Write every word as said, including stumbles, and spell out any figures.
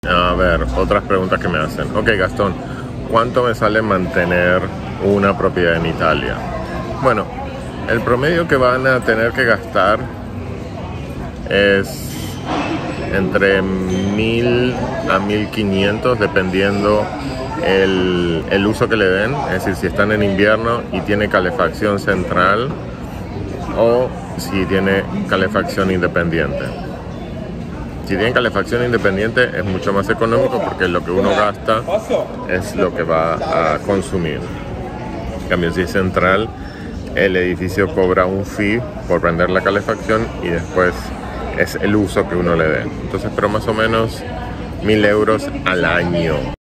A ver, otras preguntas que me hacen. Ok, Gastón, ¿cuánto me sale mantener una propiedad en Italia? Bueno, el promedio que van a tener que gastar es entre mil a mil quinientos dependiendo el, el uso que le den. Es decir, si están en invierno y tiene calefacción central o si tiene calefacción independiente. Si tienen calefacción independiente es mucho más económico porque lo que uno gasta es lo que va a consumir. En cambio, si es central, el edificio cobra un fee por prender la calefacción y después es el uso que uno le dé. Entonces, pero más o menos mil euros al año